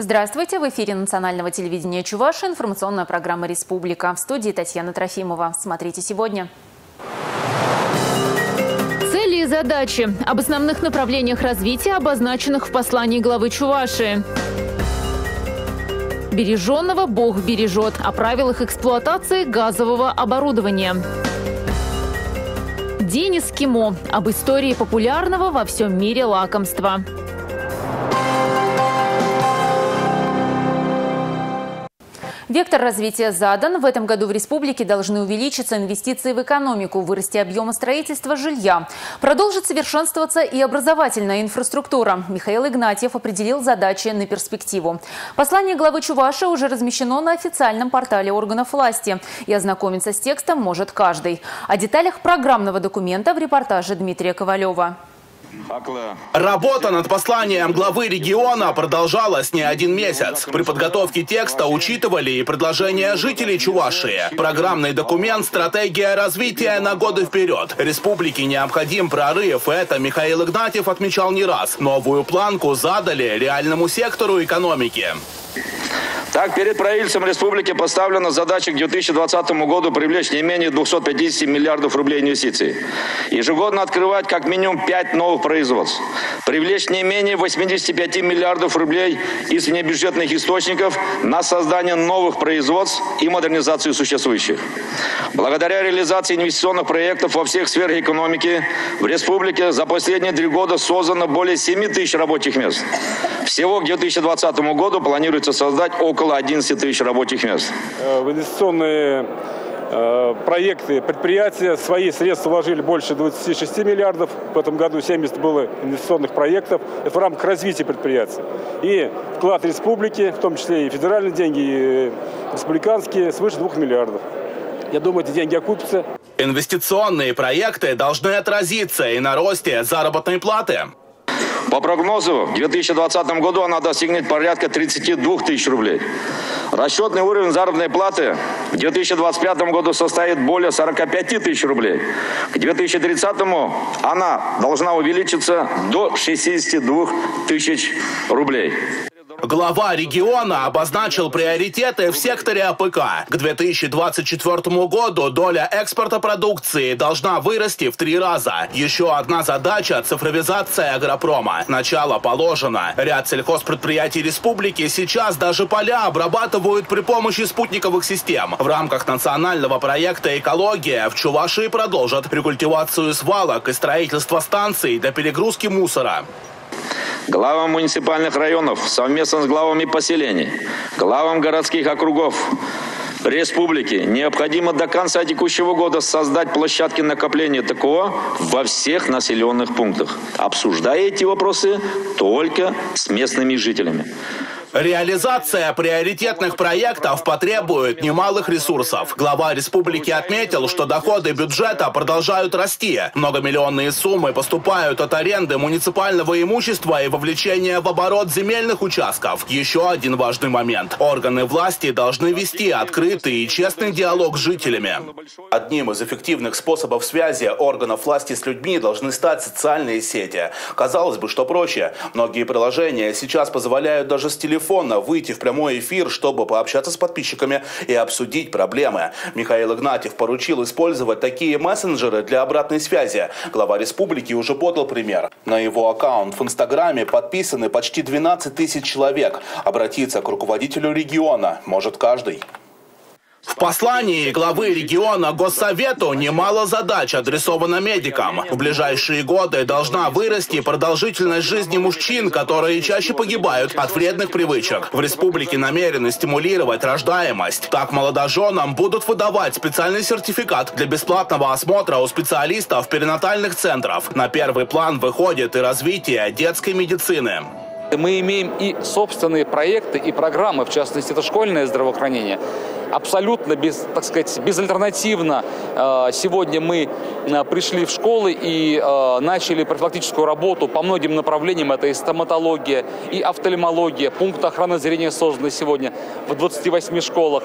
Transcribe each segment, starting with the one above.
Здравствуйте! В эфире национального телевидения Чувашии информационная программа «Республика». В студии Татьяна Трофимова. Смотрите сегодня. Цели и задачи. Об основных направлениях развития, обозначенных в послании главы Чувашии. Береженного Бог бережет. О правилах эксплуатации газового оборудования. День эскимо. Об истории популярного во всем мире лакомства. Вектор развития задан. В этом году в республике должны увеличиться инвестиции в экономику, вырасти объемы строительства жилья. Продолжит совершенствоваться и образовательная инфраструктура. Михаил Игнатьев определил задачи на перспективу. Послание главы Чувашии уже размещено на официальном портале органов власти. И ознакомиться с текстом может каждый. О деталях программного документа в репортаже Дмитрия Ковалева. Работа над посланием главы региона продолжалась не один месяц. При подготовке текста учитывали и предложения жителей Чувашии. Программный документ «Стратегия развития на годы вперед». Республике необходим прорыв. Это Михаил Игнатьев отмечал не раз. Новую планку задали реальному сектору экономики. Так, перед правительством республики поставлена задача к 2020 году привлечь не менее 250 миллиардов рублей инвестиций. Ежегодно открывать как минимум 5 новых производств. Привлечь не менее 85 миллиардов рублей из внебюджетных источников на создание новых производств и модернизацию существующих. Благодаря реализации инвестиционных проектов во всех сферах экономики в республике за последние 3 года создано более 7 тысяч рабочих мест. Всего к 2020 году планируется создать около 11 тысяч рабочих мест. В инвестиционные проекты предприятия свои средства вложили больше 26 миллиардов. В этом году 70 было инвестиционных проектов. Это в рамках развития предприятий. И вклад республики, в том числе и федеральные деньги, и республиканские, свыше 2 миллиардов. Я думаю, эти деньги окупятся. Инвестиционные проекты должны отразиться и на росте заработной платы. По прогнозу, в 2020 году она достигнет порядка 32 тысяч рублей. Расчетный уровень заработной платы в 2025 году составит более 45 тысяч рублей. К 2030 она должна увеличиться до 62 тысяч рублей. Глава региона обозначил приоритеты в секторе АПК. К 2024 году доля экспорта продукции должна вырасти в 3 раза. Еще одна задача – цифровизация агропрома. Начало положено. Ряд сельхозпредприятий республики сейчас даже поля обрабатывают при помощи спутниковых систем. В рамках национального проекта «Экология» в Чувашии продолжат рекультивацию свалок и строительство станций для перегрузки мусора. Главам муниципальных районов совместно с главами поселений, главам городских округов республики необходимо до конца текущего года создать площадки накопления ТКО во всех населенных пунктах, обсуждая эти вопросы только с местными жителями. Реализация приоритетных проектов потребует немалых ресурсов. Глава республики отметил, что доходы бюджета продолжают расти. Многомиллионные суммы поступают от аренды муниципального имущества и вовлечения в оборот земельных участков. Еще один важный момент. Органы власти должны вести открытый и честный диалог с жителями. Одним из эффективных способов связи органов власти с людьми должны стать социальные сети. Казалось бы, что проще. Многие приложения сейчас позволяют даже с телефона выйти в прямой эфир, чтобы пообщаться с подписчиками и обсудить проблемы. Михаил Игнатьев поручил использовать такие мессенджеры для обратной связи. Глава республики уже подал пример. На его аккаунт в Инстаграме подписаны почти 12 тысяч человек. Обратиться к руководителю региона может каждый. В послании главы региона Госсовету немало задач адресовано медикам. В ближайшие годы должна вырасти продолжительность жизни мужчин, которые чаще погибают от вредных привычек. В республике намерены стимулировать рождаемость. Так молодоженам будут выдавать специальный сертификат для бесплатного осмотра у специалистов перинатальных центров. На первый план выходит и развитие детской медицины. Мы имеем и собственные проекты, и программы, в частности, это школьное здравоохранение. Абсолютно безальтернативно сегодня мы пришли в школы и начали профилактическую работу по многим направлениям. Это и стоматология, и офтальмология. Пункт охраны зрения созданы сегодня в 28 школах.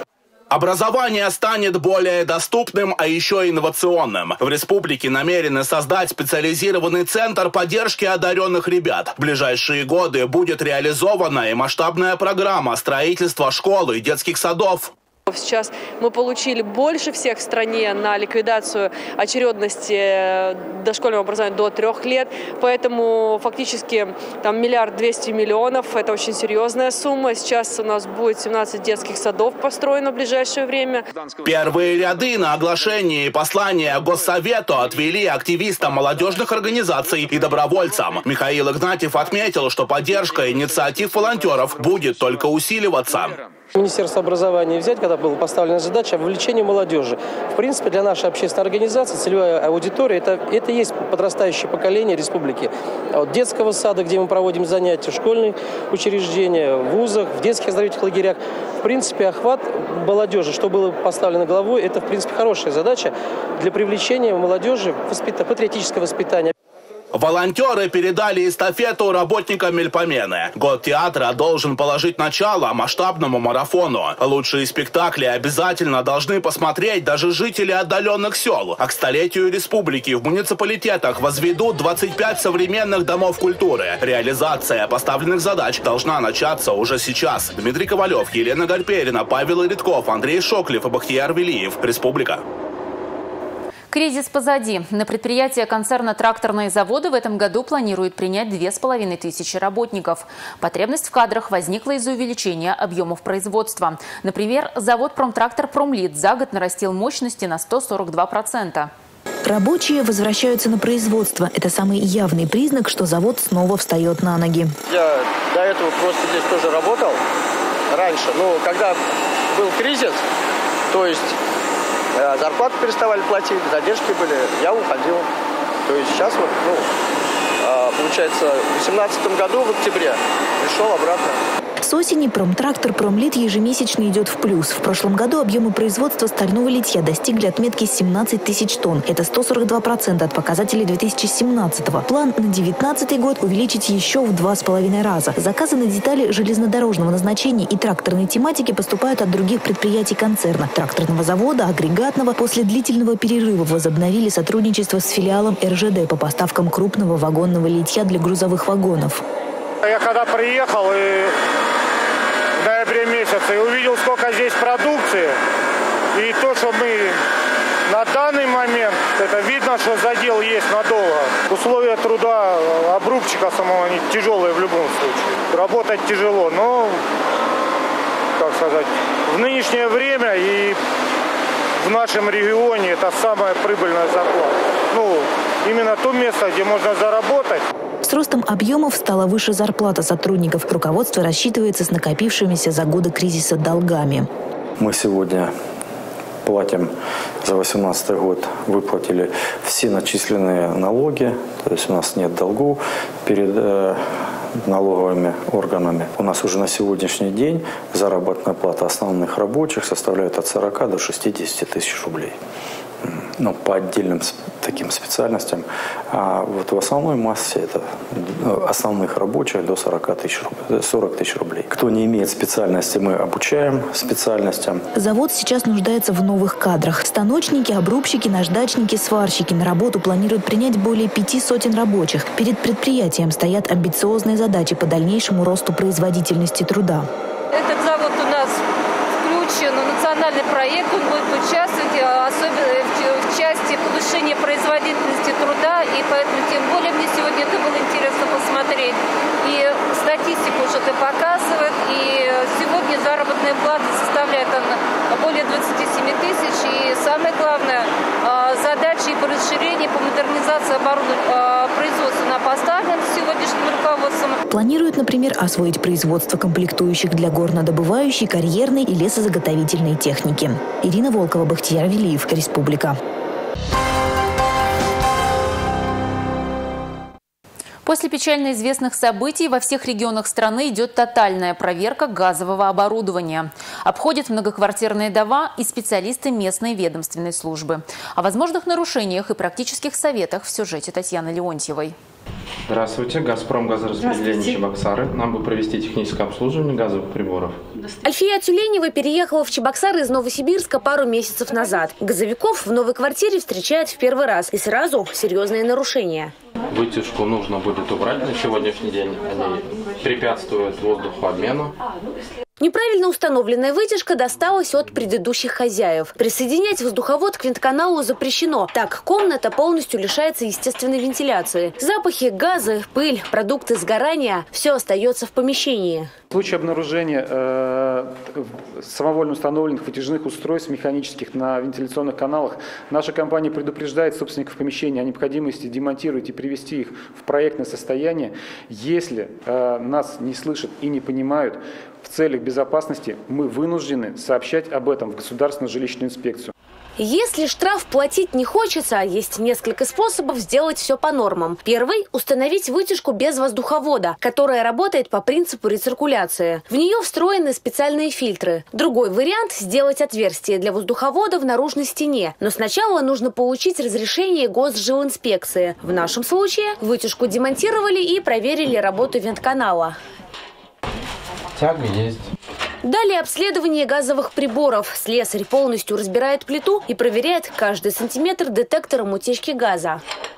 Образование станет более доступным, а еще инновационным. В республике намерены создать специализированный центр поддержки одаренных ребят. В ближайшие годы будет реализована и масштабная программа строительства школ и детских садов. Сейчас мы получили больше всех в стране на ликвидацию очередности дошкольного образования до 3 лет, поэтому фактически там 1 200 000 000, это очень серьезная сумма. Сейчас у нас будет 17 детских садов построено в ближайшее время. Первые ряды на оглашении послания Госсовету отвели активистам молодежных организаций и добровольцам. Михаил Игнатьев отметил, что поддержка инициатив волонтеров будет только усиливаться. Министерство образования взять, когда была поставлена задача о вовлечении молодежи. В принципе, для нашей общественной организации целевая аудитория это и есть подрастающее поколение республики. От детского сада, где мы проводим занятия, в школьных учреждениях, в вузах, в детских оздоровительных лагерях. В принципе, охват молодежи, что было поставлено главой, это, в принципе, хорошая задача для привлечения молодежи, патриотического воспитания. Волонтеры передали эстафету работникам Мельпомены. Год театра должен положить начало масштабному марафону. Лучшие спектакли обязательно должны посмотреть даже жители отдаленных сел. А к столетию республики в муниципалитетах возведут 25 современных домов культуры. Реализация поставленных задач должна начаться уже сейчас. Дмитрий Ковалев, Елена Гальперина, Павел Редков, Андрей Шоклев и Бахтияр Велиев. Республика. Кризис позади. На предприятие концерна «Тракторные заводы» в этом году планируют принять 2500 работников. Потребность в кадрах возникла из-за увеличения объемов производства. Например, завод «Промтрактор Промлит» за год нарастил мощности на 142%. Рабочие возвращаются на производство. Это самый явный признак, что завод снова встает на ноги. Я до этого просто здесь тоже работал раньше. Но когда был кризис, то есть зарплату переставали платить, задержки были, я уходил. То есть сейчас вот, получается, в 2018 году, в октябре, пришел обратно. С осени Промтрактор Промлит ежемесячно идет в плюс. В прошлом году объемы производства стального литья достигли отметки 17 тысяч тонн. Это 142% от показателей 2017-го. План на 2019 год увеличить еще в 2,5 раза. Заказы на детали железнодорожного назначения и тракторной тематики поступают от других предприятий концерна. Тракторного завода, агрегатного. После длительного перерыва возобновили сотрудничество с филиалом РЖД по поставкам крупного вагонного литья для грузовых вагонов. Я когда приехал в ноябре месяце и увидел, сколько здесь продукции, и то, что мы на данный момент, это видно, что задел есть надолго. Условия труда обрубчика самого они тяжелые в любом случае. Работать тяжело, но, как сказать, в нынешнее время и в нашем регионе это самая прибыльная зарплата. Именно то место, где можно заработать. С ростом объемов стала выше зарплата сотрудников. Руководство рассчитывается с накопившимися за годы кризиса долгами. Мы сегодня платим за 2018 год, выплатили все начисленные налоги. То есть у нас нет долгов перед налоговыми органами. У нас уже на сегодняшний день заработная плата основных рабочих составляет от 40 до 60 тысяч рублей. По отдельным таким специальностям. А вот в основной массе это основных рабочих до 40 тысяч рублей. Кто не имеет специальности, мы обучаем специальностям. Завод сейчас нуждается в новых кадрах. Станочники, обрубщики, наждачники, сварщики. На работу планируют принять более 500 рабочих. Перед предприятием стоят амбициозные задачи по дальнейшему росту производительности труда. Этот завод у нас включен в национальный проект, он будет участвовать особенно в части повышения производительности труда, и поэтому тем более мне сегодня это было интересно посмотреть. И статистика уже это показывает, и сегодня заработная плата составляет более 27 тысяч, и самое главное, задачи по расширению, по модернизации оборудования производства поставлена сегодняшним руководством. Планируют, например, освоить производство комплектующих для горнодобывающей, карьерной и лесозаготовительной техники. Ирина Волкова, Бахтияр Велиев, Республика. После печально известных событий во всех регионах страны идет тотальная проверка газового оборудования. Обходят многоквартирные дома и специалисты местной ведомственной службы. О возможных нарушениях и практических советах в сюжете Татьяны Леонтьевой. Здравствуйте, «Газпром» газораспределение Чебоксары. Нам бы провести техническое обслуживание газовых приборов. Альфия Тюленева переехала в Чебоксары из Новосибирска пару месяцев назад. Газовиков в новой квартире встречает в первый раз. И сразу серьезные нарушения. Вытяжку нужно будет убрать на сегодняшний день. Они препятствуют воздухообмену. Неправильно установленная вытяжка досталась от предыдущих хозяев. Присоединять воздуховод к вентканалу запрещено. Так, комната полностью лишается естественной вентиляции. Запахи, газы, пыль, продукты сгорания – все остается в помещении. В случае обнаружения самовольно установленных вытяжных устройств механических на вентиляционных каналах, наша компания предупреждает собственников помещения о необходимости демонтировать и привести их в проектное состояние. Если нас не слышат и не понимают, в целях безопасности мы вынуждены сообщать об этом в Государственную жилищную инспекцию. Если штраф платить не хочется, есть несколько способов сделать все по нормам. Первый – установить вытяжку без воздуховода, которая работает по принципу рециркуляции. В нее встроены специальные фильтры. Другой вариант – сделать отверстие для воздуховода в наружной стене. Но сначала нужно получить разрешение Госжилинспекции. В нашем случае вытяжку демонтировали и проверили работу вентканала. Тяга есть. Далее обследование газовых приборов. Слесарь полностью разбирает плиту и проверяет каждый сантиметр детектором утечки газа.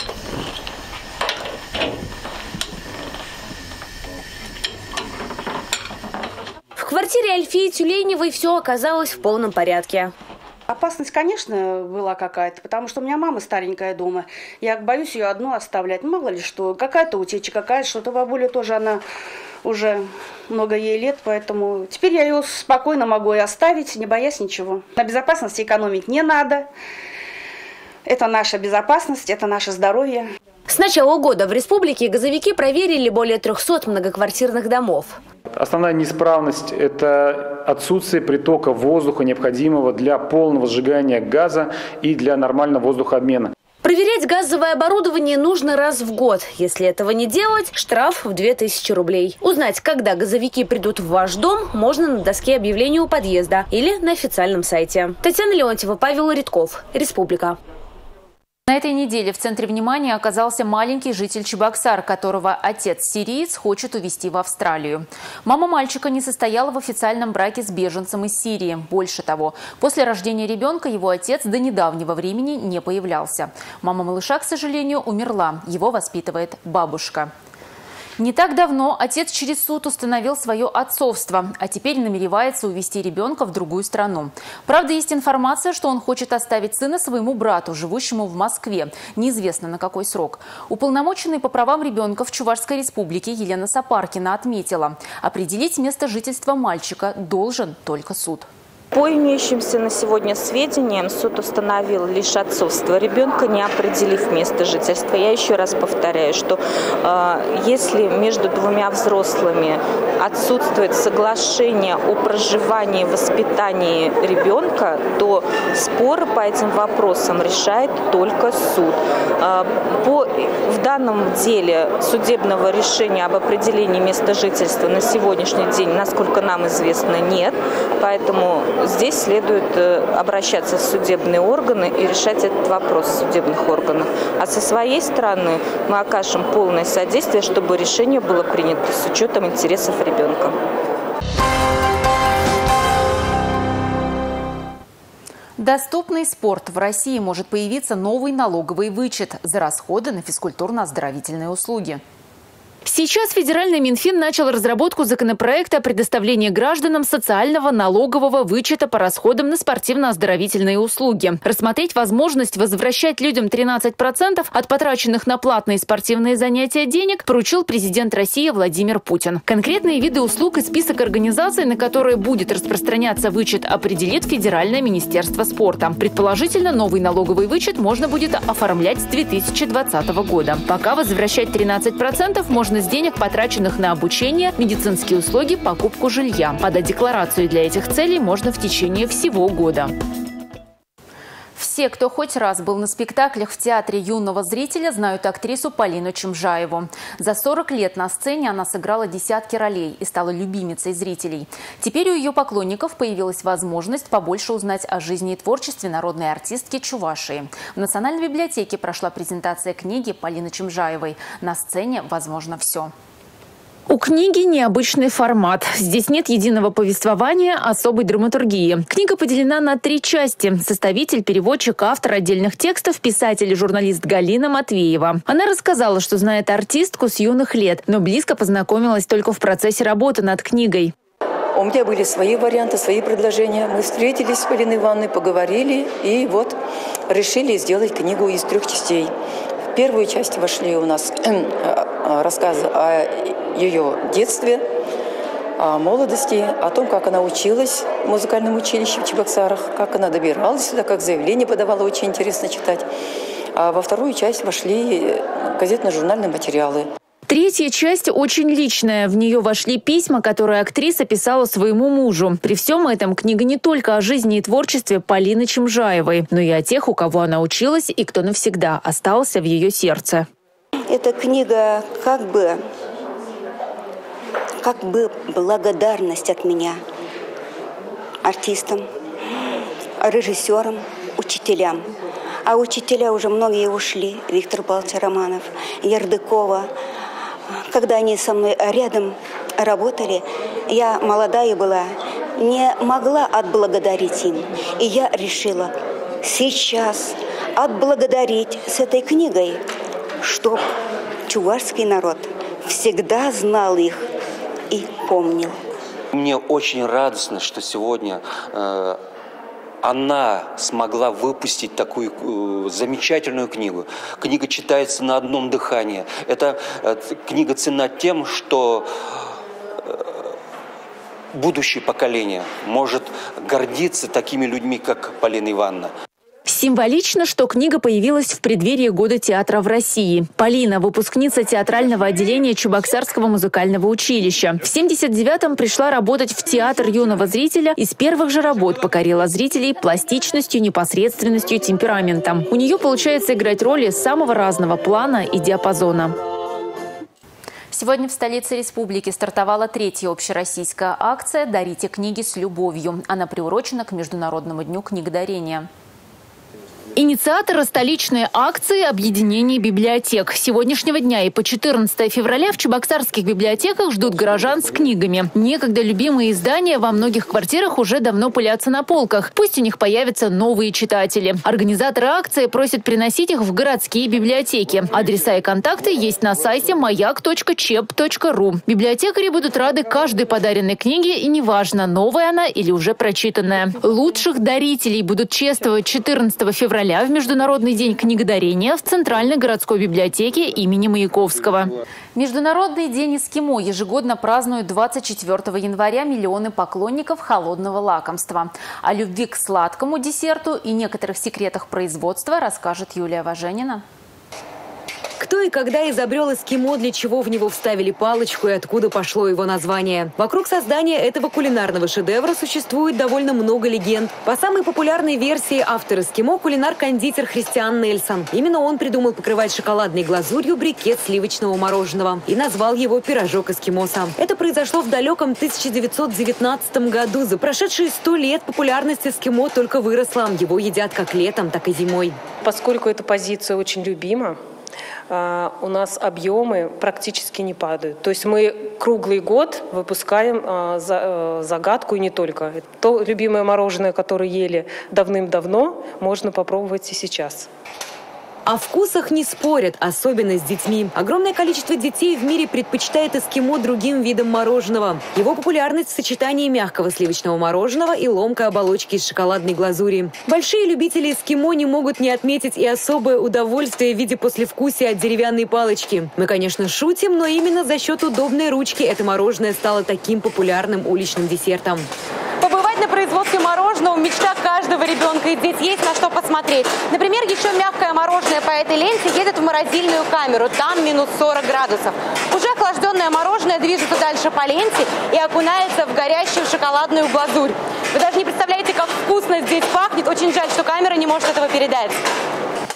В квартире Альфии Тюленевой все оказалось в полном порядке. Опасность, конечно, была какая-то, потому что у меня мама старенькая дома. Я боюсь ее одну оставлять. Мало ли что, какая-то утечка, какая-то что-то. Бабуля тоже, она уже много ей лет, поэтому теперь я ее спокойно могу и оставить, не боясь ничего. На безопасности экономить не надо. Это наша безопасность, это наше здоровье. С начала года в республике газовики проверили более 300 многоквартирных домов. Основная неисправность – это отсутствие притока воздуха, необходимого для полного сжигания газа и для нормального воздухообмена. Проверять газовое оборудование нужно раз в год. Если этого не делать, штраф в 2000 рублей. Узнать, когда газовики придут в ваш дом, можно на доске объявлений у подъезда или на официальном сайте. Татьяна Леонтьева, Павел Редков. Республика. На этой неделе в центре внимания оказался маленький житель Чебоксар, которого отец-сириец хочет увезти в Австралию. Мама мальчика не состояла в официальном браке с беженцем из Сирии. Больше того, после рождения ребенка его отец до недавнего времени не появлялся. Мама малыша, к сожалению, умерла. Его воспитывает бабушка. Не так давно отец через суд установил свое отцовство, а теперь намеревается увезти ребенка в другую страну. Правда, есть информация, что он хочет оставить сына своему брату, живущему в Москве. Неизвестно на какой срок. Уполномоченный по правам ребенка в Чувашской республике Елена Сапаркина отметила, определить место жительства мальчика должен только суд. По имеющимся на сегодня сведениям, суд установил лишь отцовство ребенка, не определив место жительства. Я еще раз повторяю, что если между двумя взрослыми отсутствует соглашение о проживании и воспитании ребенка, то споры по этим вопросам решает только суд. В данном деле судебного решения об определении места жительства на сегодняшний день, насколько нам известно, нет. Поэтому здесь следует обращаться в судебные органы и решать этот вопрос в судебных органах. А со своей стороны мы окажем полное содействие, чтобы решение было принято с учетом интересов ребенка. Доступный спорт. В России может появиться новый налоговый вычет за расходы на физкультурно-оздоровительные услуги. Сейчас федеральный Минфин начал разработку законопроекта о предоставлении гражданам социального налогового вычета по расходам на спортивно-оздоровительные услуги. Рассмотреть возможность возвращать людям 13% от потраченных на платные спортивные занятия денег поручил президент России Владимир Путин. Конкретные виды услуг и список организаций, на которые будет распространяться вычет, определит Федеральное министерство спорта. Предположительно, новый налоговый вычет можно будет оформлять с 2020 года. Пока возвращать 13% можно с денег, потраченных на обучение, медицинские услуги, покупку жилья. Подать декларацию для этих целей можно в течение всего года. Все, кто хоть раз был на спектаклях в театре юного зрителя, знают актрису Полину Чимжаеву. За 40 лет на сцене она сыграла десятки ролей и стала любимицей зрителей. Теперь у ее поклонников появилась возможность побольше узнать о жизни и творчестве народной артистки Чувашии. В Национальной библиотеке прошла презентация книги Полины Чимжаевой «На сцене возможно все». У У книги необычный формат. Здесь нет единого повествования, особой драматургии. Книга поделена на 3 части. Составитель, переводчик, автор отдельных текстов, писатель и журналист Галина Матвеева. Она рассказала, что знает артистку с юных лет, но близко познакомилась только в процессе работы над книгой. У меня были свои варианты, свои предложения. Мы встретились с Полиной Ивановной, поговорили и вот решили сделать книгу из 3 частей. В первую часть вошли у нас рассказы о ее детстве, о молодости, о том, как она училась в музыкальном училище в Чебоксарах, как она добиралась сюда, как заявление подавала, очень интересно читать. А во вторую часть вошли газетно-журнальные материалы. 3-я часть очень личная. В нее вошли письма, которые актриса писала своему мужу. При всем этом книга не только о жизни и творчестве Полины Чемжаевой, но и о тех, у кого она училась и кто навсегда остался в ее сердце. Эта книга как бы благодарность от меня артистам, режиссерам, учителям. А учителя уже многие ушли. Виктор Павлович Романов, Ярдыкова. Когда они со мной рядом работали, я молодая была, не могла отблагодарить им. И я решила сейчас отблагодарить с этой книгой, чтоб чувашский народ всегда знал их и помнил. Мне очень радостно, что сегодня она смогла выпустить такую замечательную книгу. Книга читается на одном дыхании. Эта книга ценна тем, что будущее поколение может гордиться такими людьми, как Полина Ивановна. Символично, что книга появилась в преддверии Года театра в России. Полина – выпускница театрального отделения Чебоксарского музыкального училища. В 1979-м пришла работать в театр юного зрителя и с первых же работ покорила зрителей пластичностью, непосредственностью, темпераментом. У нее получается играть роли самого разного плана и диапазона. Сегодня в столице республики стартовала 3-я общероссийская акция «Дарите книги с любовью». Она приурочена к Международному дню книгодарения. Инициаторы столичной акции «Объединение библиотек». С сегодняшнего дня и по 14 февраля в чебоксарских библиотеках ждут горожан с книгами. Некогда любимые издания во многих квартирах уже давно пылятся на полках. Пусть у них появятся новые читатели. Организаторы акции просят приносить их в городские библиотеки. Адреса и контакты есть на сайте mаяк.чеб.ру. Библиотекари будут рады каждой подаренной книге, и неважно, новая она или уже прочитанная. Лучших дарителей будут чествовать 14 февраля в Международный день книгодарения в Центральной городской библиотеке имени Маяковского. Международный день эскимо ежегодно празднуют 24 января миллионы поклонников холодного лакомства. О любви к сладкому десерту и некоторых секретах производства расскажет Юлия Важенина. Кто и когда изобрел эскимо, для чего в него вставили палочку и откуда пошло его название? Вокруг создания этого кулинарного шедевра существует довольно много легенд. По самой популярной версии автор эскимо – кулинар-кондитер Христиан Нельсон. Именно он придумал покрывать шоколадной глазурью брикет сливочного мороженого и назвал его «пирожок эскимоса». Это произошло в далеком 1919 году. За прошедшие 100 лет популярность эскимо только выросла. Его едят как летом, так и зимой. Поскольку эта позиция очень любима, у нас объемы практически не падают. То есть мы круглый год выпускаем загадку и не только. То любимое мороженое, которое ели давным-давно, можно попробовать и сейчас. О вкусах не спорят, особенно с детьми. Огромное количество детей в мире предпочитает эскимо другим видам мороженого. Его популярность в сочетании мягкого сливочного мороженого и ломкой оболочки из шоколадной глазури. Большие любители эскимо не могут не отметить и особое удовольствие в виде послевкусия от деревянной палочки. Мы, конечно, шутим, но именно за счет удобной ручки это мороженое стало таким популярным уличным десертом. Побывать на производстве мороженого – мечта каждого ребенка, и здесь есть на что посмотреть. Например, еще мягкое мороженое по этой ленте едет в морозильную камеру, там минус 40 градусов. Уже охлажденное мороженое движется дальше по ленте и окунается в горящую шоколадную глазурь. Вы даже не представляете, как вкусно здесь пахнет. Очень жаль, что камера не может этого передать.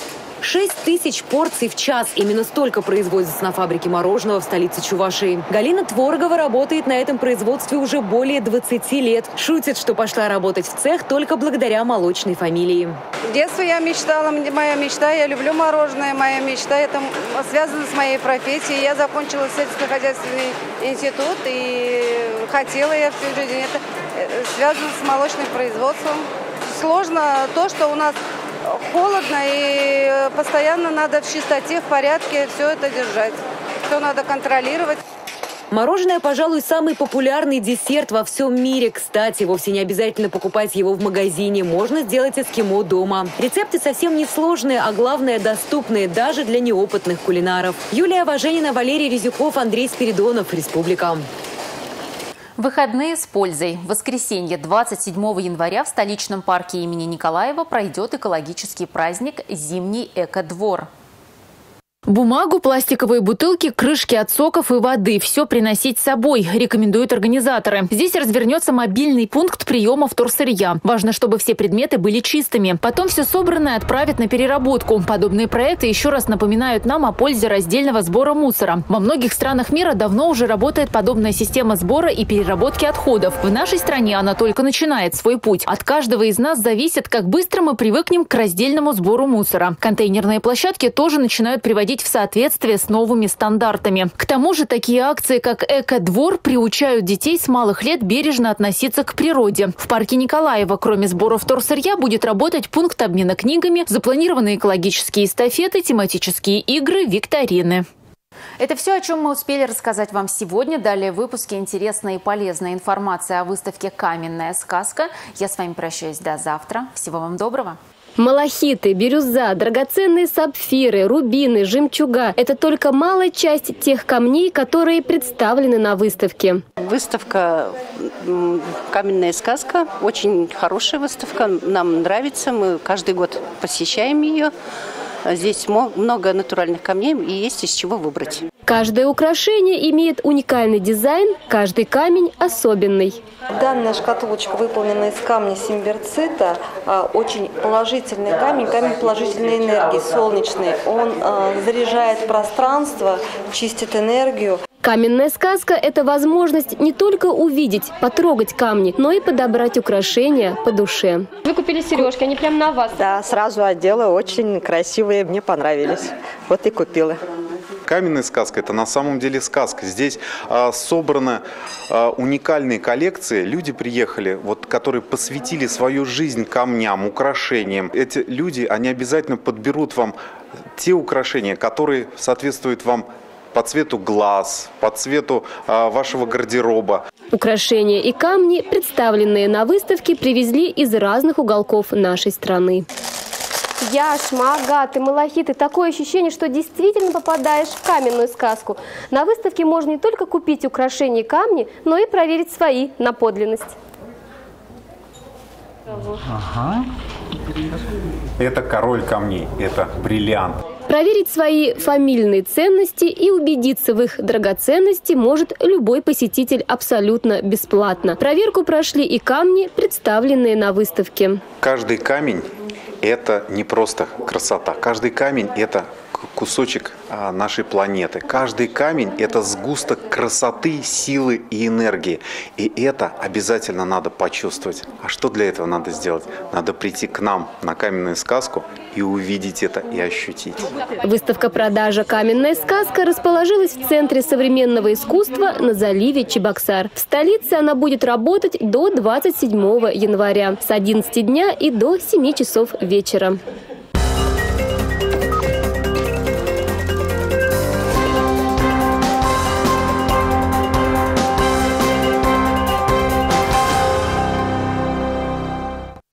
6000 порций в час. Именно столько производится на фабрике мороженого в столице Чувашии. Галина Творогова работает на этом производстве уже более 20 лет. Шутит, что пошла работать в цех только благодаря молочной фамилии. В детстве я мечтала, моя мечта, я люблю мороженое, моя мечта, это связано с моей профессией. Я закончила сельскохозяйственный институт и хотела я всю жизнь. Это связано с молочным производством. Сложно то, что у нас холодно и постоянно надо в чистоте, в порядке все это держать. Все надо контролировать. Мороженое, пожалуй, самый популярный десерт во всем мире. Кстати, вовсе не обязательно покупать его в магазине. Можно сделать эскимо дома. Рецепты совсем не сложные, а главное, доступные даже для неопытных кулинаров. Юлия Важенина, Валерий Резюков, Андрей Спиридонов. Республика. Выходные с пользой. В воскресенье, 27 января, в столичном парке имени Николаева пройдет экологический праздник «Зимний эко-двор». Бумагу, пластиковые бутылки, крышки от соков и воды – все приносить с собой, рекомендуют организаторы. Здесь развернется мобильный пункт приема вторсырья. Важно, чтобы все предметы были чистыми. Потом все собранное отправят на переработку. Подобные проекты еще раз напоминают нам о пользе раздельного сбора мусора. Во многих странах мира давно уже работает подобная система сбора и переработки отходов. В нашей стране она только начинает свой путь. От каждого из нас зависит, как быстро мы привыкнем к раздельному сбору мусора. Контейнерные площадки тоже начинают приводить в соответствие с новыми стандартами. К тому же такие акции, как «Эко-двор», приучают детей с малых лет бережно относиться к природе. В парке Николаева, кроме сбора вторсырья, будет работать пункт обмена книгами, запланированы экологические эстафеты, тематические игры, викторины. Это все, о чем мы успели рассказать вам сегодня. Далее в выпуске интересная и полезная информация о выставке «Каменная сказка». Я с вами прощаюсь до завтра. Всего вам доброго. Малахиты, бирюза, драгоценные сапфиры, рубины, жемчуга – это только малая часть тех камней, которые представлены на выставке. Выставка «Каменная сказка» – очень хорошая выставка, нам нравится, мы каждый год посещаем ее. Здесь много натуральных камней и есть из чего выбрать. Каждое украшение имеет уникальный дизайн, каждый камень особенный. Данная шкатулочка выполнена из камня симбирцита. Очень положительный камень, камень положительной энергии, солнечный. Он заряжает пространство, чистит энергию. Каменная сказка – это возможность не только увидеть, потрогать камни, но и подобрать украшения по душе. Вы купили сережки, они прямо на вас? Да, сразу одела, очень красивые, мне понравились. Вот и купила. Каменная сказка – это на самом деле сказка. Здесь собраны уникальные коллекции. Люди приехали, которые посвятили свою жизнь камням, украшениям. Эти люди, они обязательно подберут вам те украшения, которые соответствуют вам по цвету глаз, по цвету вашего гардероба. Украшения и камни, представленные на выставке, привезли из разных уголков нашей страны. Яшма, агаты, малахиты. Такое ощущение, что действительно попадаешь в каменную сказку. На выставке можно не только купить украшения и камни, но и проверить свои на подлинность. Ага. Это король камней, это бриллиант. Проверить свои фамильные ценности и убедиться в их драгоценности может любой посетитель абсолютно бесплатно. Проверку прошли и камни, представленные на выставке. Каждый камень – это не просто красота. Каждый камень – это кусочек нашей планеты. Каждый камень – это сгусток красоты, силы и энергии. И это обязательно надо почувствовать. А что для этого надо сделать? Надо прийти к нам на каменную сказку и увидеть это, и ощутить. Выставка-продажа «Каменная сказка» расположилась в Центре современного искусства на заливе Чебоксар. В столице она будет работать до 27 января с 11 дня и до 7 часов вечера.